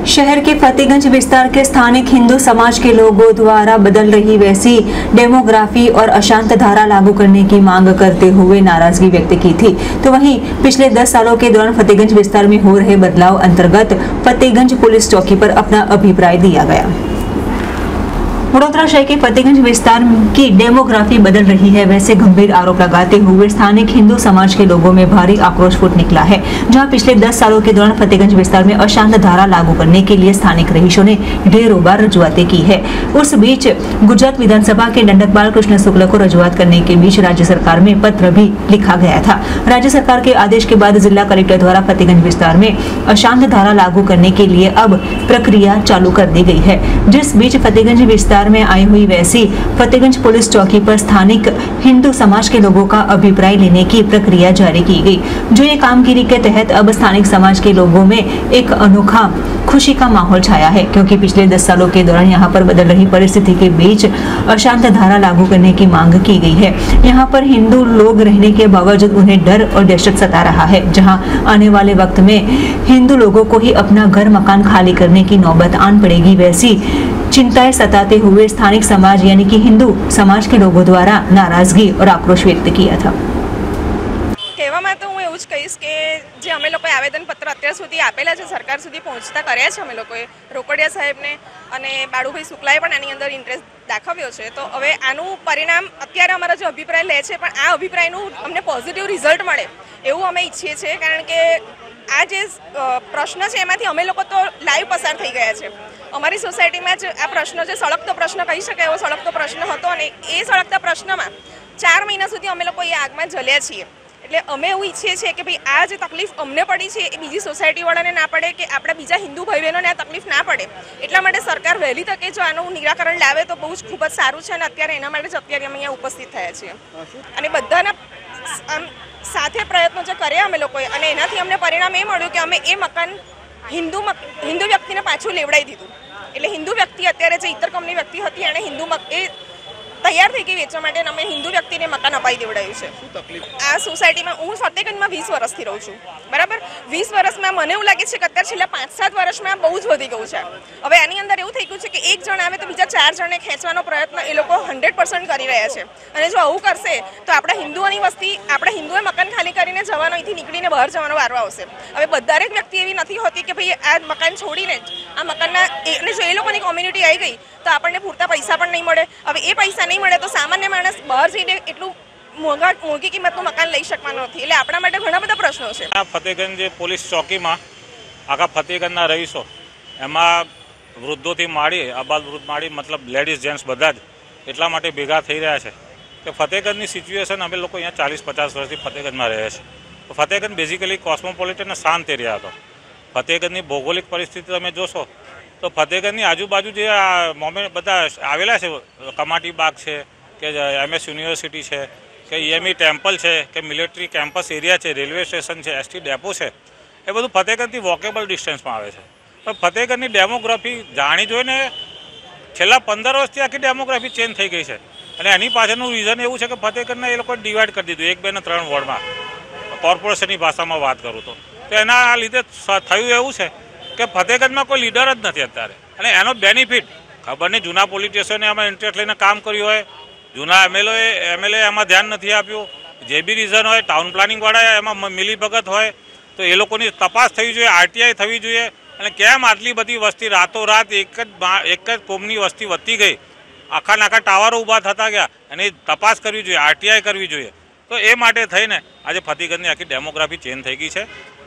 शहर के फतेहगंज विस्तार के स्थानिक हिंदू समाज के लोगों द्वारा बदल रही वैसी डेमोग्राफी और अशांत धारा लागू करने की मांग करते हुए नाराजगी व्यक्त की थी। तो वहीं पिछले 10 सालों के दौरान फतेहगंज विस्तार में हो रहे बदलाव अंतर्गत फतेहगंज पुलिस चौकी पर अपना अभिप्राय दिया गया। वडोदरा शहर के फतेहगंज विस्तार की डेमोग्राफी बदल रही है, वैसे गंभीर आरोप लगाते हुए स्थानिक हिंदू समाज के लोगों में भारी आक्रोश फूट निकला है। जहां पिछले 10 सालों के दौरान फतेहगंज विस्तार में अशांत धारा लागू करने के लिए स्थानिक रहीशों ने ढेरों बार रजुआतें की है। उस बीच गुजरात विधानसभा के दंडकपाल कृष्ण शुक्ल को रजुआत करने के बीच राज्य सरकार में पत्र भी लिखा गया था। राज्य सरकार के आदेश के बाद जिला कलेक्टर द्वारा फतेहगंज विस्तार में अशांत धारा लागू करने के लिए अब प्रक्रिया चालू कर दी गई है। जिस बीच फतेहगंज विस्तार में आई हुई वैसी फतेहगंज पुलिस चौकी पर स्थानिक हिंदू समाज के लोगों का अभिप्राय लेने की प्रक्रिया जारी की गई। जो ये कामगिरी के तहत अब स्थानिक समाज के लोगों में एक अनोखा खुशी का माहौल छाया है, क्योंकि पिछले 10 सालों के दौरान यहाँ पर बदल रही परिस्थिति के बीच अशांत धारा लागू करने की मांग की गई है। यहाँ पर हिंदू लोग रहने के बावजूद उन्हें डर और दहशत सता रहा है, जहाँ आने वाले वक्त में हिंदू लोगों को ही अपना घर मकान खाली करने की नौबत आन पड़ेगी। वैसी चिंताएं सताते हुए स्थानिक समाज यानी कि हिंदू समाज के लोगों द्वारा नाराजगी और आक्रोश व्यक्त किया था। કહેવામાં તો હું એવું જ કહીશ કે જે અમે લોકોએ આવેદનપત્ર અત્યાર સુધી આપેલા છે, સરકાર સુધી પહોંચતા કર્યા છે અમે લોકોએ, રોકડિયા સાહેબને અને બાળુભાઈ શુક્લાએ પણ આની અંદર ઇન્ટરેસ્ટ દાખવ્યો છે। તો હવે આનું પરિણામ અત્યારે અમારા જે અભિપ્રાય લે છે, પણ આ અભિપ્રાયનું અમને પોઝિટિવ રિઝલ્ટ મળે એવું અમે ઈચ્છીએ છીએ, કારણ કે આ જે પ્રશ્ન છે એમાંથી અમે લોકો તો લાઈવ પસાર થઈ ગયા છે। અમારી સોસાયટીમાં જ આ પ્રશ્ન જે સળગતો પ્રશ્ન કહી શકાય એવો સળગતો પ્રશ્ન હતો, અને એ સળગતા પ્રશ્નમાં 4 મહિના સુધી અમે લોકો એ આગમાં જલ્યા છીએ। એટલે અમે એવું ઈચ્છીએ છીએ કે ભાઈ આ જે તકલીફ અમને પડી છે એ બીજી સોસાયટીવાળાને ના પડે, કે આપણા બીજા હિન્દુ ભાઈ બહેનોને આ તકલીફ ના પડે। એટલા માટે સરકાર વહેલી તકે જો આનું નિરાકરણ લાવે તો બહુ જ ખૂબ જ સારું છે, અને અત્યારે એના માટે જ અત્યારે અમે અહીંયા ઉપસ્થિત થયા છીએ। અને બધાના સાથે પ્રયત્નો જે કર્યા અમે લોકોએ, અને એનાથી અમને પરિણામ એ મળ્યું કે અમે એ મકાન હિન્દુ વ્યક્તિને પાછું લેવડાવી દીધું। એટલે હિન્દુ વ્યક્તિ અત્યારે જે ઇતર કંપની વ્યક્તિ હતી એણે તૈયાર થઈ ગઈ વેચવા માટે, અમે હિન્દુ વ્યક્તિને મકાન અપાઈ દેવડાવ્યું છે। આ સોસાયટીમાં હું ફતેહગંજમાં 20 વર્ષથી રહું છું, બરાબર। 20 વર્ષમાં મને એવું લાગે છે કે અત્યારે છેલ્લા 5-7 વર્ષમાં બહુ જ વધી ગયું છે। હવે આની અંદર એવું થઈ ગયું છે કે એક જણ આવે તો બીજા 4 જણને ખેંચવાનો પ્રયત્ન એ લોકો 100% કરી રહ્યા છે। અને જો આવું કરશે તો આપણા હિન્દુઓની વસ્તી, આપણા હિન્દુએ મકાન ખાલી કરીને જવાનો, અહીંથી નીકળીને બહાર જવાનો વારો આવશે। હવે દરેક વ્યક્તિ એવી નથી હોતી કે ભાઈ આ મકાન છોડીને આ મકાનના, અને જો એ લોકોની કોમ્યુનિટી આવી ગઈ તો આપણને પૂરતા પૈસા પણ નહીં મળે। હવે એ પૈસા નહીં મળે તો સામાન્ય માણસ બહાર જઈને એટલું મોંઘી કિંમતનું મકાન લઈ શકવાનો નથી। એટલે આપણા માટે ઘણા બધા પ્રશ્નો છે। ફતેહગંજ પોલીસ ચોકીમાં આખા ફતેહગંજના રહીશો, એમાં વૃદ્ધોથી માંડી આબાદ વૃદ્ધ માંડી, મતલબ લેડીઝ જેન્ટ્સ બધા જ એટલા માટે ભેગા થઈ રહ્યા છે કે ફતેહગંજની સિચ્યુએશન, અમે લોકો અહીંયા 40-50 વર્ષથી ફતેહગંજમાં રહ્યા છે। તો ફતેહગંજ બેઝિકલી કોસ્મોપોલિટન શાંત એરિયા હતો। ફતેહગંજની ભૌગોલિક પરિસ્થિતિ તમે જોશો તો ફતેહગંજની આજુબાજુ જે મોમેન્ટ બધા આવેલા છે, કમાટી બાગ છે, કે MS યુનિવર્સિટી છે, કે EME ટેમ્પલ છે, કે મિલિટરી કેમ્પસ એરિયા છે, રેલવે સ્ટેશન છે, ST ડેપો છે, એ બધું ફતેહગંજથી વોકેબલ ડિસ્ટન્સમાં આવે છે। પણ ફતેહગંજની ડેમોગ્રાફી જાણી જોઈને છેલ્લા 15 વર્ષથી આખી ડેમોગ્રાફી ચેન્જ થઈ ગઈ છે। અને એની પાછળનું રીઝન એવું છે કે ફતેહગંજને એ લોકોએ ડિવાઈડ કરી દીધું 1, 2 અને 3 વોર્ડમાં, કોર્પોરેશનની ભાષામાં વાત કરું તો એના લીધે થયું એવું છે કે ફતેહગંજમાં કોઈ લીડર જ નથી અત્યારે। અને એનો બેનિફિટ ખબર નહીં, જૂના પોલિટિશિયને એમાં ઇન્ટરેસ્ટ લઈને કામ કર્યું હોય, જૂના MLA એમાં ધ્યાન નથી આપ્યું, જે બી રીઝન હોય, ટાઉન પ્લાનિંગવાળા એમાં મિલીભગત હોય તો એ લોકોની તપાસ થવી જોઈએ, RTI થવી જોઈએ। અને કેમ આટલી બધી વસ્તી રાતોરાત એક જ કોમની વસ્તી વધતી ગઈ, આખા નાખા ટાવરો ઊભા થતા ગયા, અને તપાસ કરવી જોઈએ, RTI કરવી જોઈએ। તો એ માટે થઈને આજે ફતેહગંજની આખી ડેમોગ્રાફી ચેન્જ થઈ ગઈ છે।